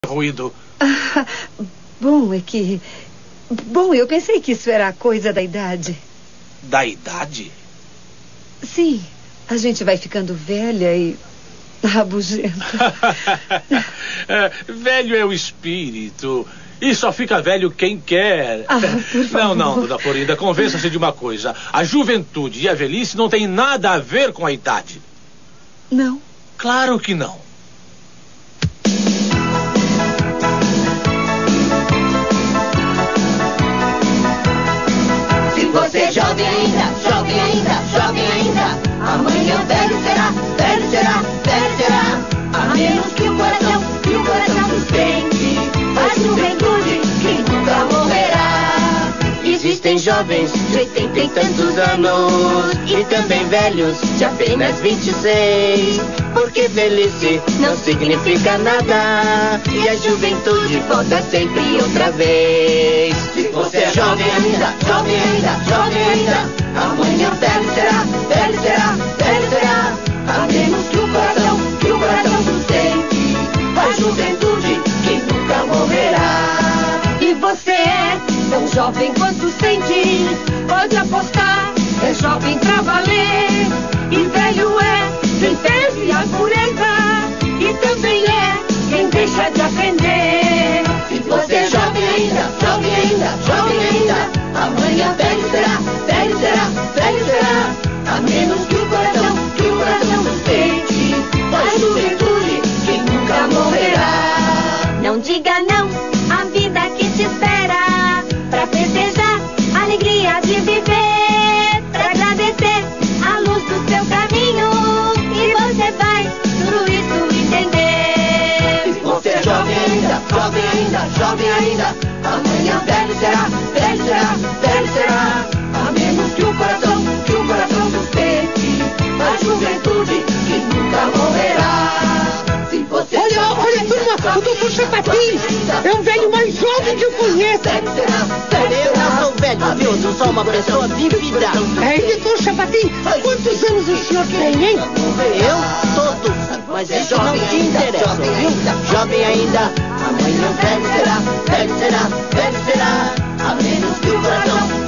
ruído. Bom, é que... Bom, eu pensei que isso era coisa da idade. Da idade? Sim, a gente vai ficando velha e rabugenta. Velho é o espírito. E só fica velho quem quer. Por favor. Não, dona Florinda, convença-se de uma coisa. A juventude e a velhice não tem nada a ver com a idade. Não? Claro que não. Se você é jovem ainda, jovem ainda, jovem ainda, amanhã velho será, velho será, velho será. A menos que o coração sustente a juventude que nunca morrerá. Existem jovens de 80 e tantos anos e também velhos de apenas 26. Porque velhice não significa nada e a juventude volta sempre outra vez. Se você é jovem ainda, jovem ainda, jovem ainda, amanhã velho será, velho será, velho será. A menos que o coração sustente a juventude que nunca morrerá. E você é tão jovem quanto sente, pode apostar, é jovem pra valer. E velho é quem perde a pureza e também é quem deixa de aprender. Se você é jovem ainda, jovem ainda, jovem ainda, amanhã velho será, velho será, velho será. A menos que o coração sustente a juventude que nunca morrerá. Não diga não à vida que te espera, pra festejar a alegria de viver, pra agradecer a luz do seu caminho, e você vai tudo isso entender. Se você é jovem ainda, jovem ainda, jovem ainda, amanhã velho será, velho será, velho será. A menos que o coração sustente a juventude que nunca morrerá. Se você Olha, turma, o doutor Chapatin é um velho mais jovem que eu conheço. Eu não sou velho, viu? Eu sou uma pessoa vivida. Doutor Chapatin, quantos anos o senhor tem, hein? Eu? Todos. Mas isso não te interessa, viu? Jovem ainda, amanhã velho será, velho será, velho será. A menos que o coração